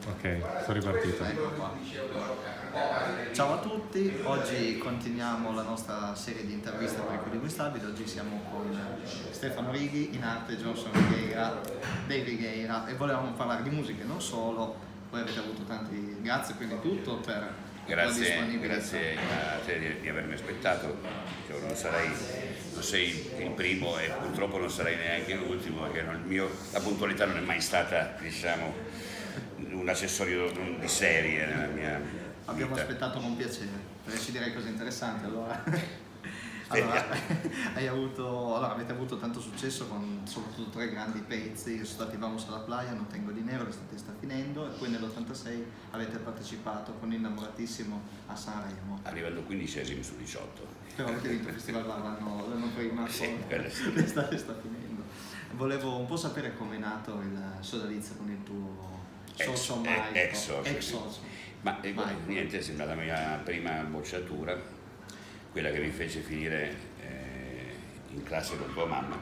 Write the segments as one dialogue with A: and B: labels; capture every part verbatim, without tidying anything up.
A: Ok, sono ripartito.
B: Ecco qua. Ciao a tutti, oggi continuiamo la nostra serie di interviste per i codici stabili. Oggi siamo con Stefano Righi, in arte Johnson Righeira, Dave Righeira, e volevamo parlare di musica e non solo. Voi avete avuto tanti, grazie prima di tutto per
C: grazie,
B: la disponibilità.
C: Grazie a te di, di avermi aspettato. Io non, sarei, non sei il primo e purtroppo non sarei neanche l'ultimo, perché il mio, la puntualità non è mai stata, diciamo, un accessorio di serie nella mia
B: Abbiamo
C: vita.
B: aspettato con piacere, perché ci direi cose interessanti allora. Allora, hai avuto, allora, avete avuto tanto successo con soprattutto tre grandi pezzi che sono stati Vamos a la Playa, Non tengo dinero, l'estate sta finendo, e poi nell'ottantasei avete partecipato con Innamoratissimo a Sanremo.
C: Arrivando quindicesimi su diciotto.
B: Però avete vinto il festival l'anno, l'anno prima,
C: sì, sì.
B: l'estate sta finendo. Volevo un po' sapere come è nato il sodalizio con il tuo socio Mike.
C: Ex socio.
B: Ex socio.
C: Ma eh, niente, sembra la mia prima bocciatura, quella che mi fece finire eh, in classe con tua mamma.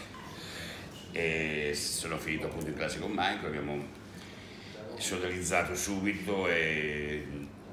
C: E sono finito appunto in classe con Michael, abbiamo sodalizzato subito e,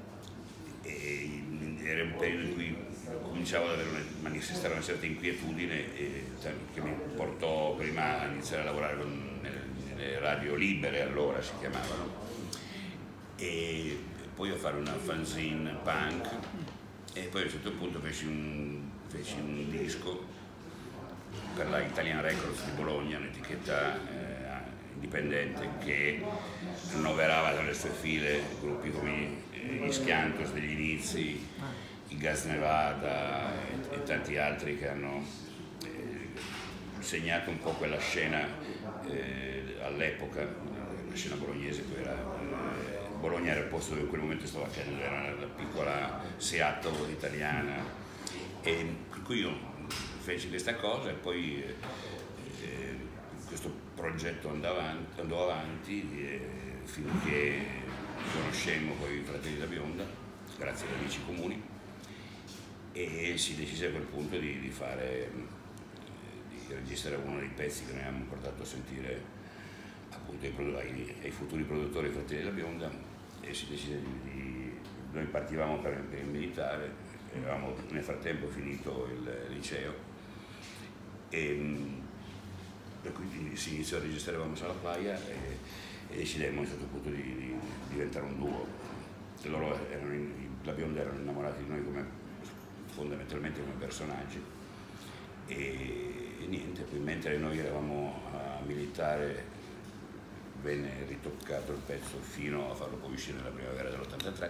C: e era un periodo in cui cominciavo ad avere una, manifestare una certa inquietudine e, che mi portò prima a iniziare a lavorare con, nelle, nelle radio libere, allora si chiamavano, e poi a fare una fanzine punk. E poi a un certo punto feci un, feci un disco per la Italian Records di Bologna, un'etichetta eh, indipendente che annoverava tra le sue file gruppi come gli Schiantos degli inizi, i Gas Nevada e, e tanti altri che hanno eh, segnato un po' quella scena eh, all'epoca, la scena bolognese. Poi era, eh, Bologna era il posto dove in quel momento stava accadendo, era la piccola Seattle italiana, e per cui io feci questa cosa e poi eh, questo progetto andò avanti, andò avanti eh, finché conoscemmo poi i Fratelli da Bionda, grazie ad amici comuni, e si decise a quel punto di, di fare, di registrare uno dei pezzi che noi abbiamo portato a sentire appunto ai, ai futuri produttori dei Fratelli da Bionda, e si decise di, di noi partivamo per, per il militare, avevamo nel frattempo finito il liceo e per cui si iniziò a registrare Vamos a la Playa e, e decidemmo a un certo punto di, di diventare un duo. E loro erano, la Bionda erano innamorati di noi come, fondamentalmente come personaggi, e, e niente, poi mentre noi eravamo a militare venne ritoccato il pezzo fino a farlo poi uscire nella primavera dell'ottantatré,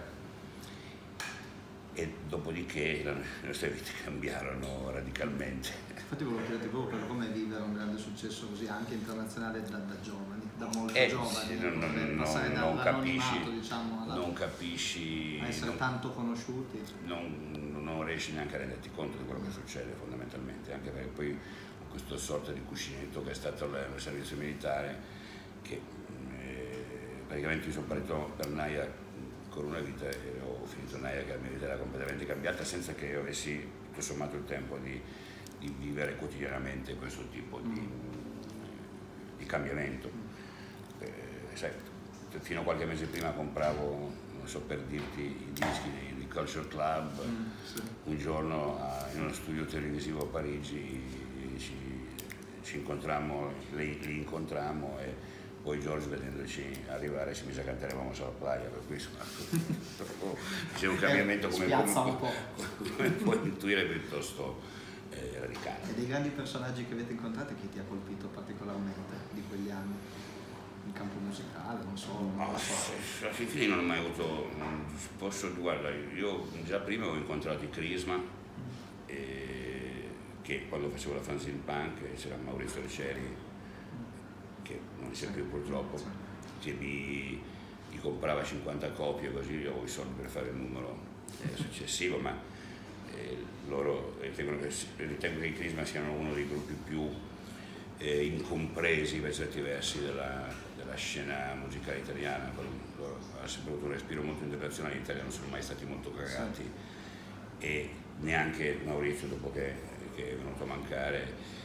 C: e dopodiché le nostre vite cambiarono radicalmente.
B: Infatti volevo chiederti proprio come vivere un grande successo così anche internazionale da, da giovani, da molto
C: eh,
B: giovani,
C: sì, non, non,
B: passare
C: non,
B: dall'anonimato, diciamo, alla,
C: non capisci,
B: a essere
C: non,
B: tanto conosciuti.
C: Non, non riesci neanche a renderti conto di quello che succede fondamentalmente, anche perché poi questa sorta di cuscinetto che è stato il servizio militare, che eh, praticamente io sono partito per Naia con una vita e ho finito Naia che la mia vita era completamente cambiata senza che io avessi tutto sommato il tempo di, di vivere quotidianamente questo tipo di, mm. di cambiamento. Eh, sai, fino a qualche mese prima compravo, non so per dirti, i dischi di, di Culture Club, mm, sì. Un giorno a, in uno studio televisivo a Parigi ci, ci incontrammo, li, li incontrammo e poi George, vedendoci arrivare, ci mise a cantare Vamos a la Playa, per cui c'è un cambiamento come, come, come puoi intuire piuttosto eh, radicale.
B: E dei grandi personaggi che avete incontrato, chi ti ha colpito particolarmente di quegli anni? In campo musicale, non so. Non
C: no,
B: so.
C: A fin fine non ho mai avuto, posso, guarda, io già prima ho incontrato i Crisma, eh, che quando facevo la fanzine punk c'era Maurizio Leceri, che non c'è più purtroppo, che mi, mi comprava cinquanta copie, così io avevo i soldi per fare il numero eh, successivo, ma eh, loro ritengono che, ritengo che i Crisma siano uno dei gruppi più eh, incompresi per certi versi della, della scena musicale italiana. Loro hanno sempre avuto un respiro molto internazionale, in Italia non sono mai stati molto cagati, e neanche Maurizio, dopo che, che è venuto a mancare,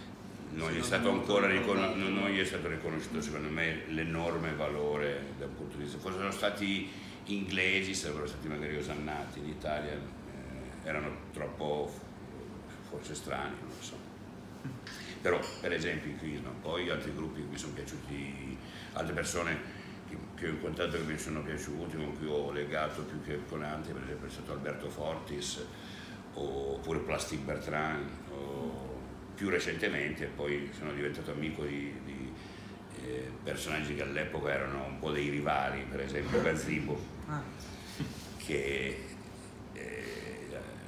C: non gli è stato ancora riconos- non gli è stato riconosciuto secondo me l'enorme valore da un punto di vista. Fossero stati inglesi, sarebbero stati magari osannati, in Italia eh, erano troppo forse strani, non lo so. Però per esempio i Queen, poi altri gruppi che mi sono piaciuti, altre persone che ho incontrato che mi sono piaciuti, con cui ho legato più che con altri, per esempio è stato Alberto Fortis oppure Plastic Bertrand, o più recentemente poi sono diventato amico di, di eh, personaggi che all'epoca erano un po' dei rivali, per esempio Gazzibo, ah. che eh,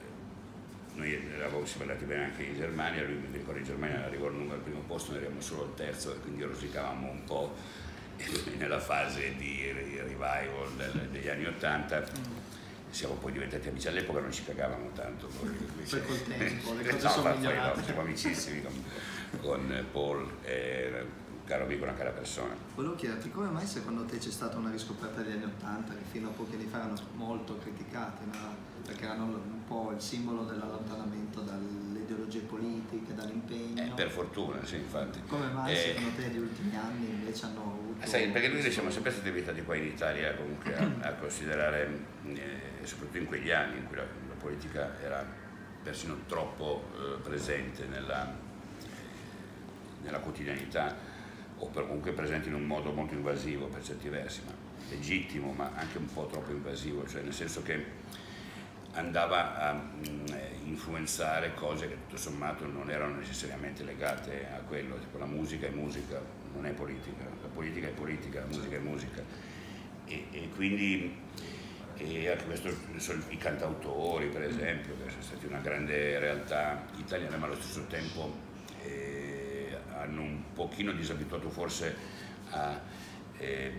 C: noi eravamo andati bene anche in Germania, lui mi ricordo in Germania arrivò al numero al primo posto, noi eravamo solo al terzo e quindi rosicavamo un po'. Nella fase di revival del, degli anni Ottanta siamo poi diventati amici, all'epoca non ci cagavamo tanto, poi,
B: poi col tempo le cose
C: no,
B: sono
C: poi
B: migliorate.
C: no, siamo amicissimi con, con Paul, eh, un caro amico, una cara persona.
B: Volevo chiederti come mai secondo te c'è stata una riscoperta degli anni Ottanta che fino a pochi anni fa erano molto criticati, no? Perché erano un po' il simbolo dell'allontanamento dalle ideologie politiche, dall'impegno.
C: Eh, per fortuna, sì, infatti.
B: Come mai
C: eh,
B: secondo te gli ultimi anni invece hanno avuto...
C: Sai, perché noi siamo sempre stati abituati qua in Italia comunque a, a considerare, eh, soprattutto in quegli anni in cui la, la politica era persino troppo eh, presente nella, nella quotidianità, o per, comunque presente in un modo molto invasivo per certi versi, ma legittimo, ma anche un po' troppo invasivo, cioè nel senso che andava a mh, influenzare cose che tutto sommato non erano necessariamente legate a quello, tipo la musica è musica, non è politica, la politica è politica, la musica è musica, e, e quindi e anche questo, i cantautori per esempio, che sono stati una grande realtà italiana, ma allo stesso tempo eh, hanno un pochino disabituato forse a, eh,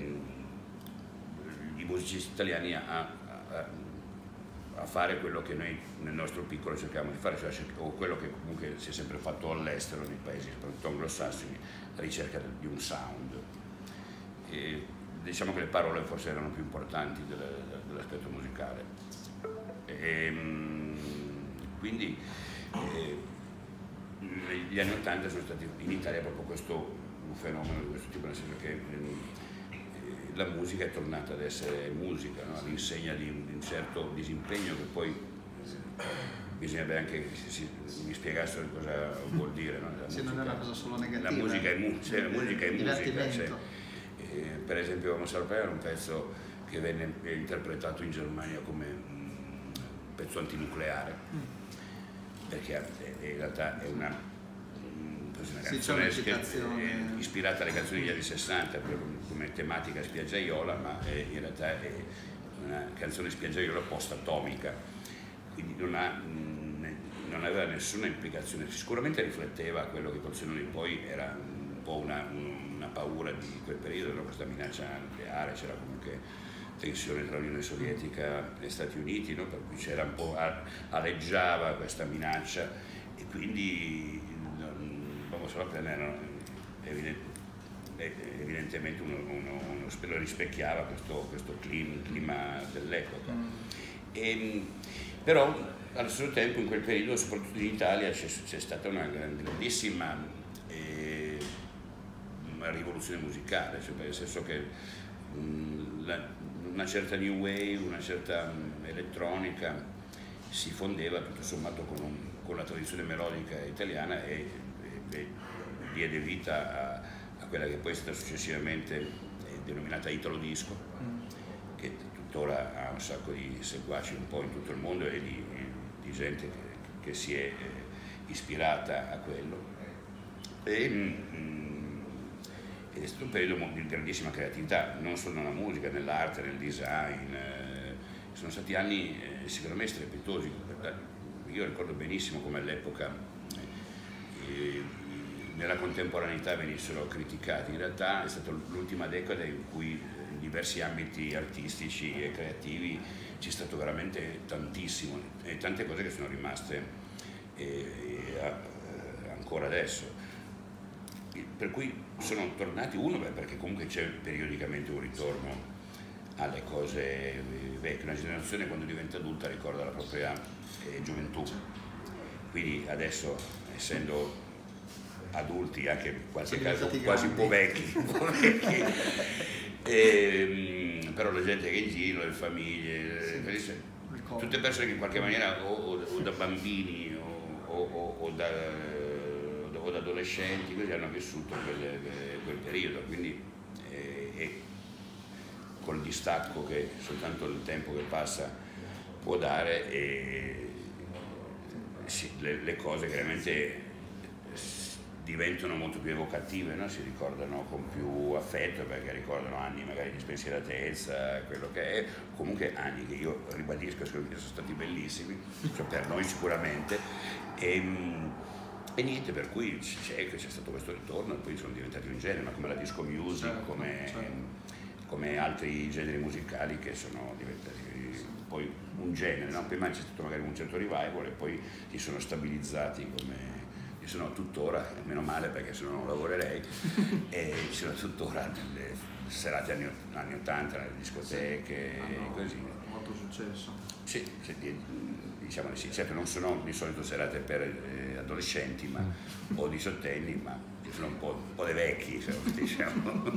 C: i musicisti italiani a, a a fare quello che noi nel nostro piccolo cerchiamo di fare, cioè, o quello che comunque si è sempre fatto all'estero, nei paesi soprattutto anglosassoni, la ricerca di un sound. E diciamo che le parole forse erano più importanti dell'aspetto musicale. E, quindi eh, negli anni Ottanta sono stati in Italia proprio questo un fenomeno di questo tipo, nel senso che eh, la musica è tornata ad essere musica, no? All'insegna di un certo disimpegno che poi bisognerebbe anche che si, si, mi spiegassero cosa vuol dire. No? La
B: sì,
C: musica,
B: non è una cosa solo negativa.
C: La musica è, mu cioè, la musica, è musica. Cioè, eh, per esempio Vamos al Paese era un pezzo che venne interpretato in Germania come un pezzo antinucleare, mm. perché in realtà è una una canzone sì, che è ispirata alle canzoni degli anni sessanta come tematica spiaggiaiola, ma è, in realtà è una canzone spiaggiaiola post-atomica, quindi non, ha, non aveva nessuna implicazione, sicuramente rifletteva quello che col senno di poi era un po' una, una paura di quel periodo, no? Questa minaccia nucleare, c'era comunque tensione tra l'Unione Sovietica e gli Stati Uniti, no? Per cui c'era un po', aleggiava questa minaccia e quindi Vamos al Paese era evidentemente uno, uno, uno spero rispecchiava questo, questo clima, clima dell'epoca. Mm. E, però allo stesso tempo in quel periodo, soprattutto in Italia, c'è stata una grandissima eh, una rivoluzione musicale, cioè nel senso che mh, la, una certa new wave, una certa mh, elettronica si fondeva tutto sommato con, un, con la tradizione melodica italiana e, e, e diede vita a, a quella che poi è stata successivamente eh, denominata Italo Disco, mm. che tuttora ha un sacco di seguaci un po' in tutto il mondo e di, di gente che, che si è eh, ispirata a quello. E, mm, ed è stato un periodo di grandissima creatività, non solo nella musica, nell'arte, nel design. Eh, sono stati anni eh, secondo me strepitosi. Io ricordo benissimo come all'epoca eh, nella contemporaneità venissero criticati. In realtà è stata l'ultima decada in cui in diversi ambiti artistici e creativi c'è stato veramente tantissimo e tante cose che sono rimaste eh, eh, ancora adesso. Per cui sono tornati, uno beh, perché comunque c'è periodicamente un ritorno alle cose vecchie, una generazione quando diventa adulta ricorda la propria eh, gioventù, quindi adesso essendo adulti, anche quasi, caso,
B: diventati
C: quasi un po' vecchi, un po' vecchi. E, però la gente che è in giro, le famiglie,
B: Sì.
C: tutte persone che in qualche maniera o, o, o da bambini o, o, o, da, o da adolescenti così hanno vissuto quel, quel periodo, quindi eh, e col distacco che soltanto il tempo che passa può dare, e sì, le, le cose chiaramente diventano molto più evocative, no? Si ricordano con più affetto perché ricordano anni magari di spensieratezza, quello che è, comunque anni che io ribadisco secondo me sono stati bellissimi, cioè per noi sicuramente, e, e niente, per cui c'è, c'è stato questo ritorno e poi sono diventati un genere, ma come la disco music, certo, come, certo. come altri generi musicali che sono diventati poi un genere, no? Prima c'è stato magari un certo revival e poi si sono stabilizzati come... Io sono tuttora, meno male perché se no non lavorerei, e sono tuttora nelle serate anni, anni ottanta, nelle discoteche, sì. ah, no, così.
B: Molto successo.
C: Sì, diciamo di sì. Certo non sono di solito serate per eh, adolescenti ma, o diciottenni, ma sono un po', un po' dei vecchi, diciamo.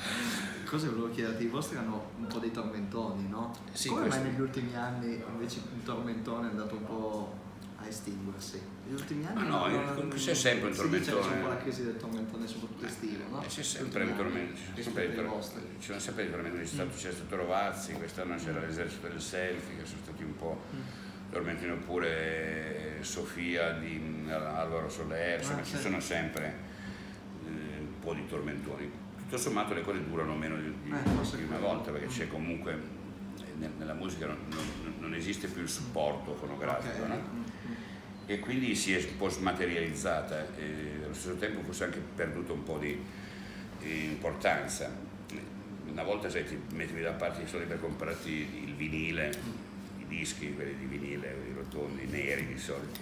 B: Cosa volevo chiederti? I vostri hanno un po' dei tormentoni, no?
C: Sì,
B: come
C: questo...
B: mai negli ultimi anni invece un tormentone è andato un po' a estinguersi? Negli ultimi anni
C: no, no, non, c'è sempre un tormentone.
B: Si dice che c'è un po' la crisi del tormentone soprattutto estivo, no?
C: C'è sempre un tormentone, ci sono sempre i tormentoni, c'è stato, c'è stato Rovazzi, quest'anno c'era l'esercito del selfie, che sono stati un po' mm. tormentoni, oppure Sofia di Alvaro Soler, insomma ah, ci certo. sono sempre eh, un po' di tormentoni. Tutto sommato le cose durano meno di, di, eh, di una volta, perché c'è comunque, nella musica non, non, non esiste più il supporto fonografico, okay. no? E quindi si è un po' smaterializzata e allo stesso tempo forse anche perduto un po' di importanza. Una volta sai, ti mettevi da parte i soldi per comprarti il vinile, i dischi, quelli di vinile, i rotondi, neri di solito.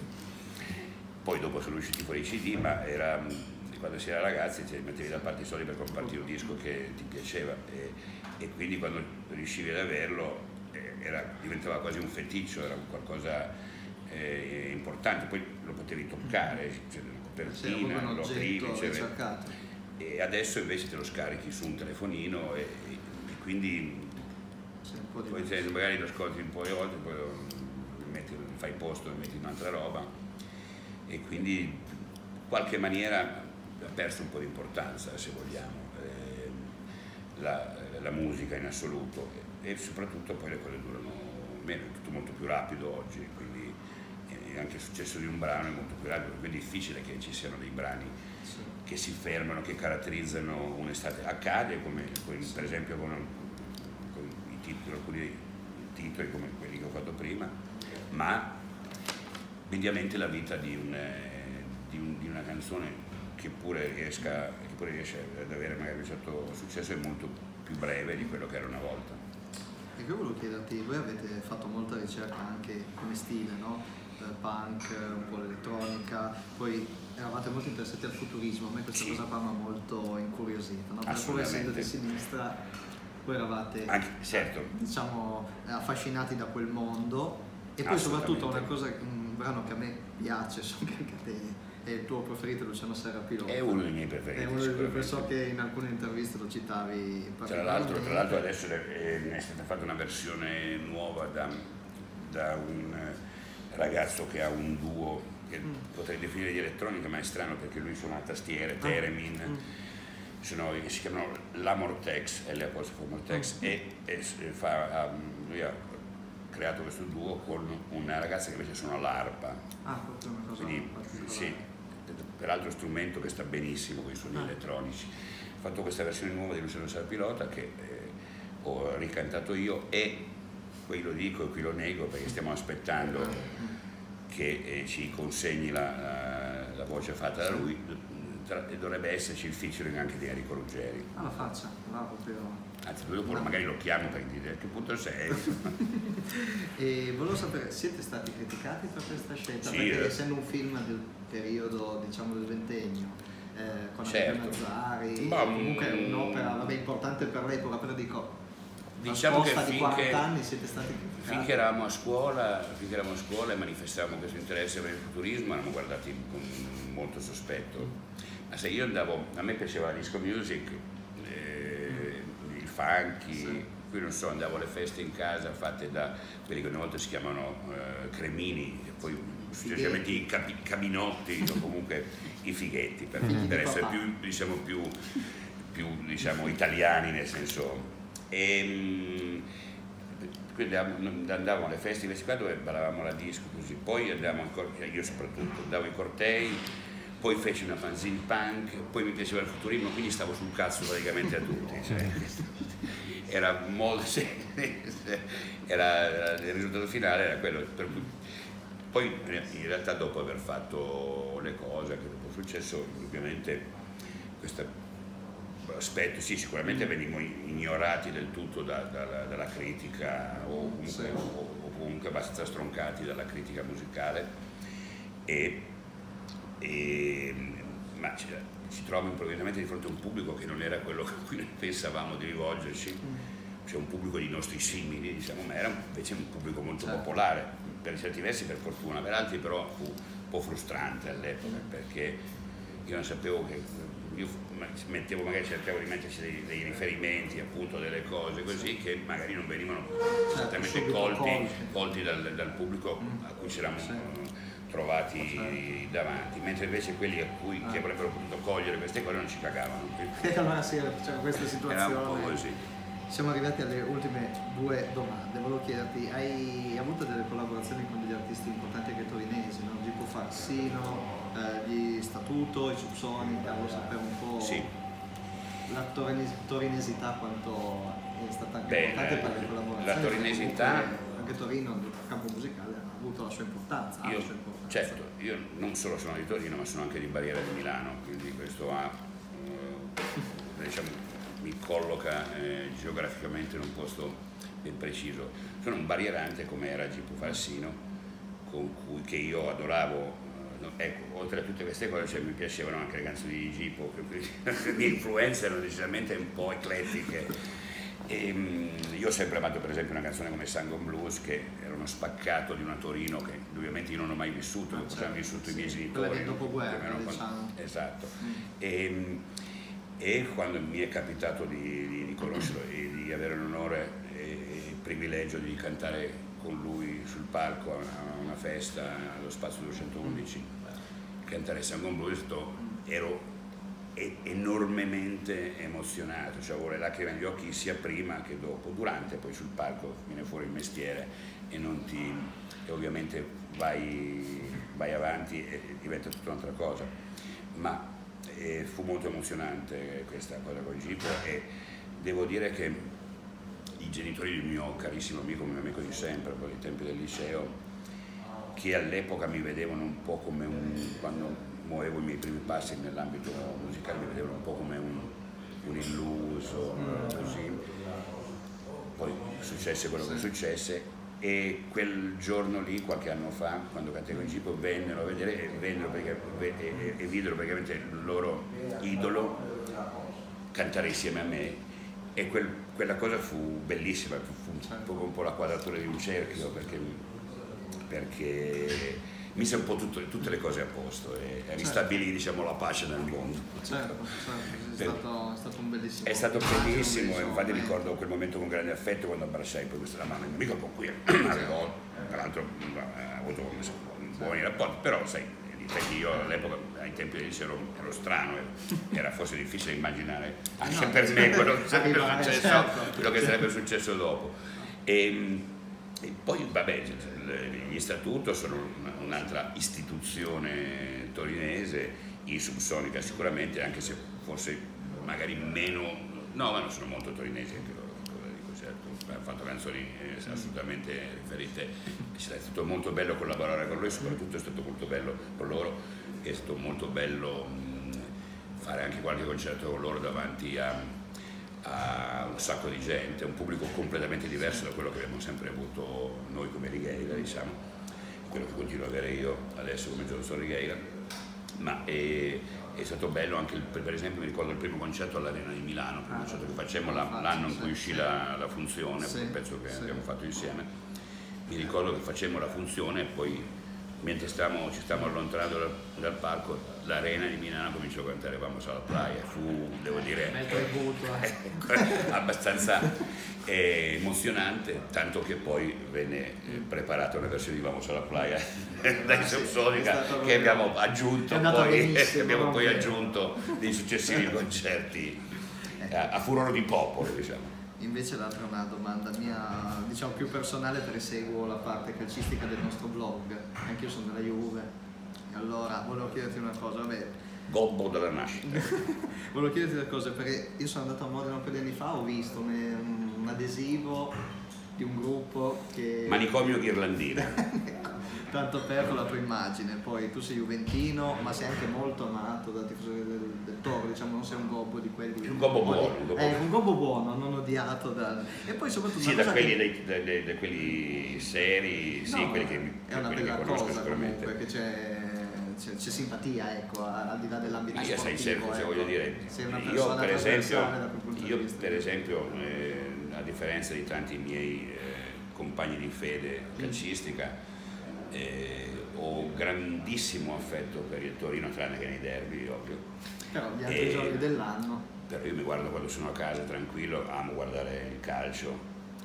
C: Poi dopo sono usciti fuori i C D, ma era, quando si era ragazzi ti mettevi da parte i soldi per comprarti un disco che ti piaceva, e, e quindi quando riuscivi ad averlo eh, era, diventava quasi un feticcio, era qualcosa Eh, importante, poi lo potevi toccare, c'è una copertina, lo aprivi, e adesso invece te lo scarichi su un telefonino e, e quindi poi te, magari lo ascolti un po' di volte, poi lo metti, fai posto e metti un'altra roba, e quindi in qualche maniera ha perso un po' di importanza, se vogliamo, eh, la, la musica in assoluto, e, e soprattutto poi le cose durano meno, è tutto molto più rapido oggi, quindi anche il successo di un brano è molto più rapido, quindi è difficile che ci siano dei brani sì. che si fermano, che caratterizzano un'estate. Accade come, come sì. per esempio con, con i titoli, alcuni titoli come quelli che ho fatto prima, ma mediamente la vita di, un, di, un, di una canzone che pure, riesca, che pure riesce ad avere magari un certo successo è molto più breve di quello che era una volta.
B: E io volevo chiederti, voi avete fatto molta ricerca anche come stile, no? Punk, un po' l'elettronica, poi eravate molto interessati al futurismo, a me questa sì. cosa qua mi ha molto incuriosita, no? Perché pur essendo di sinistra, voi eravate
C: anche, certo.
B: diciamo, affascinati da quel mondo, e poi soprattutto una cosa, un brano che a me piace, so che anche a te è il tuo preferito, Luciano Serra Pilota.
C: È uno dei miei preferiti.
B: È uno dei miei, so che in alcune interviste lo citavi.
C: Tra l'altro, tra l'altro adesso è, è stata fatta una versione nuova da, da un ragazzo che ha un duo che mm. potrei definire di elettronica, ma è strano perché lui suona a tastiere, ah. Theremin, mm. sono, si chiamano Lamortex, L apostrofo Mortex, mm. e, e fa, um, lui ha creato questo duo con una ragazza che invece suona l'arpa.
B: Ah, proprio una cosa
C: quindi, sì, peraltro strumento che sta benissimo con i suoni ah. elettronici. Ho fatto questa versione nuova di Luciano Serra Pilota che eh, ho ricantato io, e qui lo dico e qui lo nego perché stiamo aspettando che eh, ci consegni la, la, la voce fatta da lui, tra, e dovrebbe esserci il featuring anche di Enrico Ruggeri.
B: Ah, la faccia, va proprio.
C: Anzi, dopo no. magari lo chiamo per dire a che punto sei.
B: E volevo sapere, siete stati criticati per questa scelta?
C: Sì,
B: perché
C: eh.
B: essendo un film del periodo, diciamo, del ventennio, eh, con
C: certo.
B: Mazzari,
C: Ma,
B: comunque è un'opera, vabbè, importante per l'epoca, però dico,
C: diciamo che
B: di quaranta anni siete stati criticati.
C: Finché eravamo a scuola, finché eravamo a scuola e manifestavamo questo interesse per il futurismo, eravamo guardati con molto sospetto. Ma se io andavo, a me piaceva la disco music, eh, il funky, sì. Qui non so, andavo alle feste in casa fatte da quelli che una volta si chiamano eh, cremini, e poi successivamente i capi, caminotti o comunque i fighetti, per, per essere più, diciamo, più, più diciamo, italiani nel senso. E, quindi andavamo alle feste qua dove ballavamo la disco così, poi andavamo ancora, io soprattutto andavo ai cortei, poi feci una fanzine punk, poi mi piaceva il futurismo, quindi stavo sul cazzo praticamente a tutti. Cioè, era molto, era, il risultato finale era quello. Per cui, poi in realtà dopo aver fatto le cose, che dopo è successo, ovviamente questo aspetto, sì, sicuramente venimmo ignorati del tutto da, da, dalla critica o comunque, sì. o, o comunque abbastanza stroncati dalla critica musicale, e, e, ma ci, ci troviamo improvvisamente di fronte a un pubblico che non era quello a cui noi pensavamo di rivolgerci, cioè un pubblico di nostri simili, diciamo, ma era invece un pubblico molto certo. popolare, per certi versi per fortuna, per altri però fu un po' frustrante all'epoca, perché io non sapevo che... Io mettevo, magari cercavo di metterci dei, dei riferimenti, appunto, delle cose così che magari non venivano esattamente colti, colti dal, dal pubblico a cui ci eravamo sì. trovati sì. davanti, mentre invece quelli a cui ah. che avrebbero potuto cogliere queste cose non ci cagavano.
B: Allora sì, cioè, questa situazione.
C: Era un po' così.
B: Siamo arrivati alle ultime due domande. Volevo chiederti, hai avuto delle collaborazioni con degli artisti importanti anche torinesi, no? Gipo Farsino, eh, gli Statuto, i Subsoni, Carlo sapeva un po'
C: sì.
B: la torines torinesità quanto è stata anche
C: Beh,
B: importante per le collaborazioni.
C: La torinesità...
B: Anche Torino, nel campo musicale, ha avuto la sua importanza.
C: Io,
B: la sua importanza.
C: Certo, io non solo sono di Torino, ma sono anche di Barriera di Milano, quindi questo ha, eh, diciamo, mi colloca eh, geograficamente in un posto ben preciso. Sono un barrierante come era Gipo Farsino, con cui che io adoravo. Eh, ecco, oltre a tutte queste cose, cioè, mi piacevano anche le canzoni di Gipo, le mie influenze erano decisamente un po' eclettiche. E, um, io ho sempre amato per esempio una canzone come Sangon Blues, che era uno spaccato di una Torino che ovviamente io non ho mai vissuto, ah, certo, hanno vissuto sì, i miei genitori.
B: Dopo guerra,
C: no?
B: diciamo.
C: Esatto. Mm. E, E quando mi è capitato di, di, di conoscerlo e di avere l'onore e il privilegio di cantare con lui sul palco a una festa allo Spazio duecentoundici, cantare Sangon Blues, ero enormemente emozionato, cioè avevo le lacrime negli occhi sia prima che dopo. Durante poi sul palco viene fuori il mestiere e, non ti, e ovviamente vai, vai avanti e diventa tutta un'altra cosa. Ma E fu molto emozionante questa cosa con Gipo, e devo dire che i genitori del mio carissimo amico, mio amico di sempre, poi ai tempi del liceo, che all'epoca mi vedevano un po' come un, quando muovevo i miei primi passi nell'ambito musicale, mi vedevano un po' come un, un illuso, così. Poi successe quello che successe, e quel giorno lì, qualche anno fa, quando cantai in Gipo, vennero a vedere e, vennero perché, e, e videro praticamente il loro idolo cantare insieme a me, e quel, quella cosa fu bellissima, fu un po', un po' la quadratura di un cerchio, perché, perché mise un po' tutto, tutte le cose a posto e certo. ristabilì, diciamo, la pace nel mondo.
B: Certo, certo. È, stato, è stato un bellissimo.
C: È stato bellissimo, e infatti ricordo quel momento con grande affetto quando abbracciai poi questa la mano del mio amico, con cui avevo, tra l'altro, avuto buoni rapporti, però sai, io all'epoca, ai tempi del liceo, ero, ero strano, era forse difficile immaginare anche no, per me quello che sarebbe successo, certo. quello che sarebbe successo dopo. E, e poi, vabbè, gli Statuto sono un'altra istituzione torinese, i Subsonica sicuramente, anche se forse magari meno, no, ma non sono molto torinesi anche loro, dico, certo, hanno fatto canzoni eh, assolutamente riferite, è stato molto bello collaborare con lui, soprattutto è stato molto bello con loro, è stato molto bello mh, fare anche qualche concerto con loro davanti a, a un sacco di gente, un pubblico completamente diverso da quello che abbiamo sempre avuto noi come Righeira, diciamo, quello che continuo ad avere io adesso come Johnson Righeira. Ma è, è stato bello anche, il, per esempio mi ricordo il primo concerto all'Arena di Milano, il primo concerto che facemmo l'anno in cui uscì la, la funzione, sì, un pezzo che sì. abbiamo fatto insieme. Mi ricordo che facemmo la funzione e poi mentre stiamo, ci stiamo allontanando dal, dal parco, l'Arena di Milano cominciò a cantare Vamos alla playa. Fu, devo dire, abbastanza eh, emozionante, tanto che poi venne eh, preparata una versione di Vamos alla playa dai Subsonica che abbiamo aggiunto, poi, abbiamo poi aggiunto nei successivi concerti a, a furore di popolo, diciamo.
B: Invece l'altra è una domanda mia, diciamo più personale, perché seguo la parte calcistica del nostro blog, anche io sono della Juve, e allora volevo chiederti una cosa, vabbè.
C: Gobbo della nascita.
B: Volevo chiederti una cosa, perché io sono andato a Modena un po' di anni fa, ho visto un, un adesivo di un gruppo che...
C: Manicomio Ghirlandina.
B: Tanto per con la tua immagine, poi tu sei juventino, ma sei anche molto amato dal tifoso del, del Toro, diciamo, non sei un gobbo di quelli...
C: Un gobbo buono.
B: Un gobbo, eh, un gobbo buono, non odiato da... E poi soprattutto...
C: Sì, da quelli, che... dei, dei, dei, quelli seri, sì,
B: no,
C: quelli che,
B: è una
C: quelli
B: bella
C: che conosco
B: cosa,
C: sicuramente.
B: Comunque, che c'è... c'è simpatia, ecco, al di là dell'ambito
C: ma io
B: sportivo.
C: sai sempre,
B: ecco.
C: se voglio dire,
B: sei una
C: io per esempio, io
B: di
C: per esempio eh, a differenza di tanti miei eh, compagni di fede calcistica, eh, ho grandissimo affetto per il Torino, tranne che nei derby, ovvio.
B: Però gli altri e, giorni dell'anno.
C: Però io mi guardo quando sono a casa tranquillo, amo guardare il calcio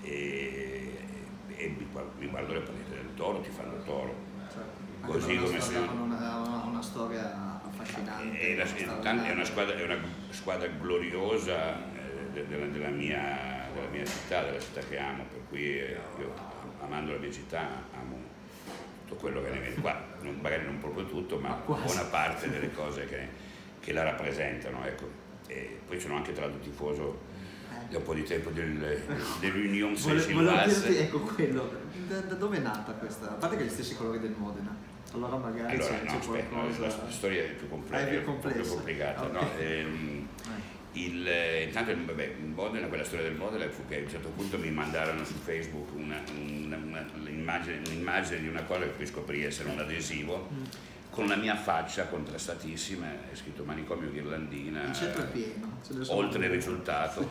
C: e, e mi, guardo, mi guardo le partite del Toro, ti fanno il Toro.
B: Certo.
C: Così come
B: sono una, una, una storia affascinante.
C: È, la, è, una, squadra, è una squadra gloriosa eh, della, della, mia, della mia città, della città che amo, per cui eh, io amando la mia città amo tutto quello che ne viene qua, non, magari non proprio tutto, ma, ma buona parte delle cose che, che la rappresentano, ecco. E poi sono anche tra l'altro tifoso da un po' di tempo del, dell'Union Saint-Gilloise.
B: Ecco quello, da, da dove è nata questa? A parte che gli stessi colori del Modena, allora magari
C: allora,
B: c'è
C: no, aspetta,
B: qualcosa...
C: la storia è più, comple
B: ah, è più complessa,
C: più complicata. Okay. No? Ehm, il, intanto vabbè, il Modena, quella storia del Modena fu che a un certo punto mi mandarono su Facebook un'immagine un un di una cosa che poi scoprì essere un adesivo mm. con la mia faccia contrastatissima, è scritto Manicomio Ghirlandina,
B: il pieno,
C: oltre il risultato.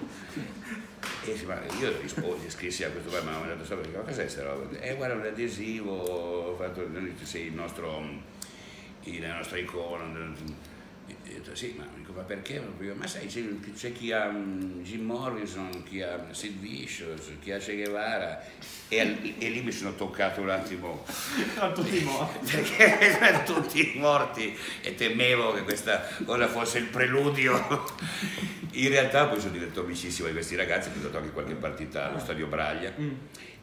C: E io risposi, scrissi a questo qua, mi hanno mandato sopra, ma cos'è questa roba? Eh guarda, un adesivo, ho fatto, sei il nostro, la nostra icona. E ho detto, sì, ma, dico, ma perché? Ma sai, c'è chi ha Jim Morrison, chi ha Sid Vicious, chi ha Che Guevara, e, e lì mi sono toccato un attimo.
B: Erano tutti morti.
C: Perché erano tutti morti e temevo che questa cosa fosse il preludio. In realtà poi sono diventato amicissimo di questi ragazzi, ho giocato anche qualche partita allo Stadio Braglia. Mm.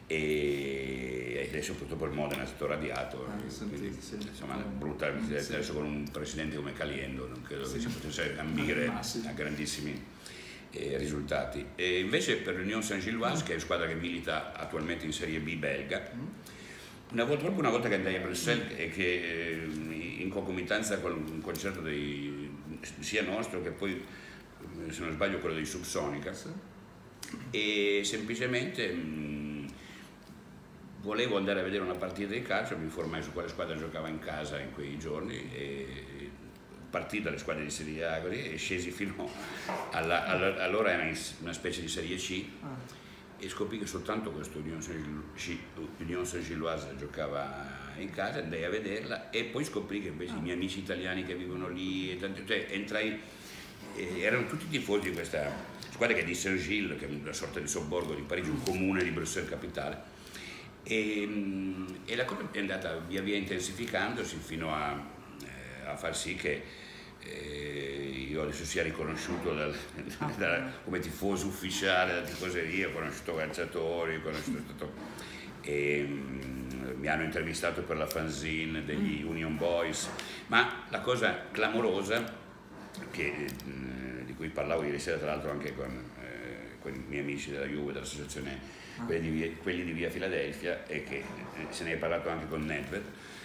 C: E adesso purtroppo il Modena è stato radiato, ah, quindi, sì, insomma sì. brutta, sì. Adesso con un presidente come Caliendo non credo sì. che si potesse ambire ah, sì. a grandissimi eh, risultati. E invece per l'Union Saint-Gilloise, mm. che è una squadra che milita attualmente in Serie B belga, mm. una volta, proprio una volta che andai a Bruxelles mm. e che in concomitanza con un concerto dei, sia nostro che poi, se non sbaglio, quello dei Subsonica, sì. e semplicemente volevo andare a vedere una partita di calcio, mi informai su quale squadra giocava in casa in quei giorni e partì dalle squadre di Serie A così, e scesi fino alla, alla, allora era una specie di Serie C ah. e scoprì che soltanto questo Union Saint-Gilloise giocava in casa, andai a vederla e poi scoprì che invece ah. i miei amici italiani che vivono lì, cioè entrai, eh, erano tutti tifosi di questa squadra che è di Saint-Gilles, che è una sorta di sobborgo di Parigi, un comune di Bruxelles capitale. E, e la cosa è andata via via intensificandosi fino a, eh, a far sì che eh, io adesso sia riconosciuto dal, da, come tifoso ufficiale della tifoseria, ho conosciuto calciatori, ho conosciuto, e, um, mi hanno intervistato per la fanzine degli Union Boys, ma la cosa clamorosa che, eh, di cui parlavo ieri sera tra l'altro anche con, eh, con i miei amici della Juve, dell'associazione Quelli di, via, quelli di via Filadelfia, e che se ne è parlato anche con Nedved.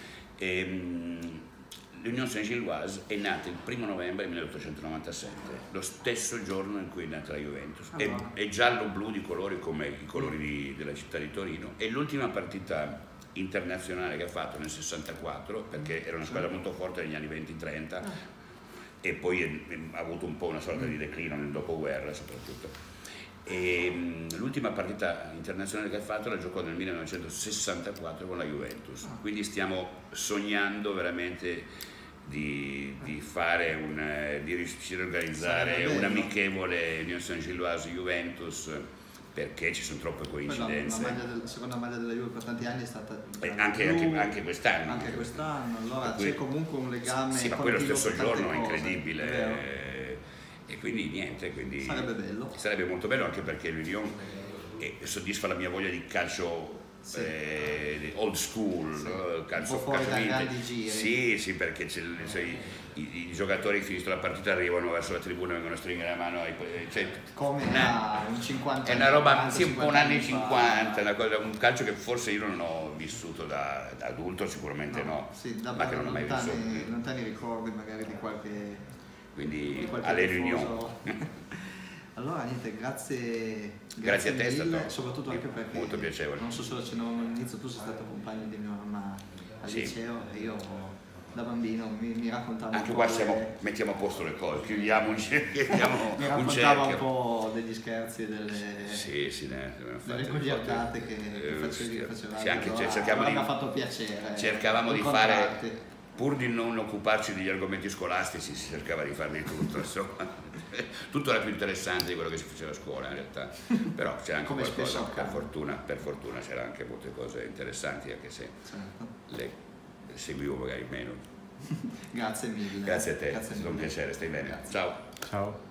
C: L'Union Saint-Gilloise è nata il primo novembre milleottocentonovantasette, lo stesso giorno in cui è nata la Juventus. È, è giallo-blu di colori come i colori di, della città di Torino, e l'ultima partita internazionale che ha fatto nel sessantaquattro, perché era una squadra molto forte negli anni venti trenta e poi è, è, ha avuto un po' una sorta di declino nel dopoguerra soprattutto. E l'ultima partita internazionale che ha fatto la giocò nel millenovecentosessantaquattro con la Juventus, quindi stiamo sognando veramente di, di fare un, di riuscire a organizzare un amichevole Union Saint-Gilloise Juventus, perché ci sono troppe coincidenze.
B: La, la, maglia del, la seconda maglia della Juve per tanti anni è stata
C: eh, anche, anche, anche quest'anno.
B: Anche quest'anno, allora c'è comunque un legame.
C: Sì, ma poi lo stesso giorno è
B: cose,
C: incredibile.
B: Vero.
C: E quindi niente, quindi
B: sarebbe bello.
C: Sarebbe molto bello, anche perché l'Union eh, soddisfa la mia voglia di calcio sì. eh, old school, sì. no? calcio,
B: un po' fuori
C: calcio
B: dai grandi giri.
C: Sì, sì, perché c'è, cioè, i, i, i giocatori che finiscono la partita arrivano verso la tribuna e vengono a stringere la mano ai, cioè,
B: come una, un cinquanta
C: è una roba quaranta, sì, un po' un anni cinquanta, una cosa, un calcio che forse io non ho vissuto da, da adulto, sicuramente no, no
B: sì, da
C: ma che non ho mai
B: lontani,
C: vissuto.
B: Lontani ricordi magari di qualche,
C: quindi alle riunioni.
B: Allora niente, grazie,
C: grazie, grazie a te,
B: mille,
C: è stato
B: soprattutto anche perché
C: molto piacevole.
B: Non so se lo accennavamo all'inizio, tu sei stato compagno di mia mamma al sì. liceo e io da bambino mi, mi raccontavo
C: anche
B: un
C: qua
B: po'
C: siamo,
B: le...
C: mettiamo a posto le cose, chiudiamo un cerchio,
B: mi raccontava un, un po' degli scherzi e delle,
C: sì, sì, ne,
B: delle cogliardate che, che facevi,
C: eh,
B: facevamo,
C: sì, anche,
B: allora,
C: cerchiamo
B: allora
C: di,
B: mi ha fatto piacere
C: cercavamo di fare, pur di non occuparci degli argomenti scolastici, si cercava di farne tutto, insomma. Tutto era più interessante di quello che si faceva a scuola in realtà, però c'era anche
B: come
C: qualcosa, per fortuna, per fortuna c'era anche molte cose interessanti, anche se certo. le seguivo magari meno.
B: Grazie mille.
C: Grazie a te,
B: Grazie
C: è stato un piacere, stai bene.
B: Grazie.
C: Ciao.
A: Ciao.